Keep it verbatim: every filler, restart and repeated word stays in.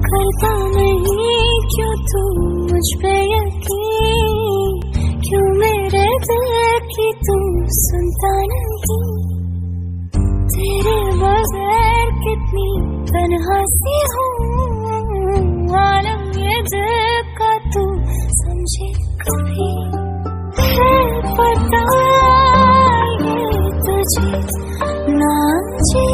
करता नहीं क्यों तू मुझ पे यकीन, क्यों मेरे दिल की तू सुनता नहीं। तेरे बगैर कितनी तन्हा सी हूँ, आलम ये दिल का तू समझे कभी। है पता ये तुझे ना जी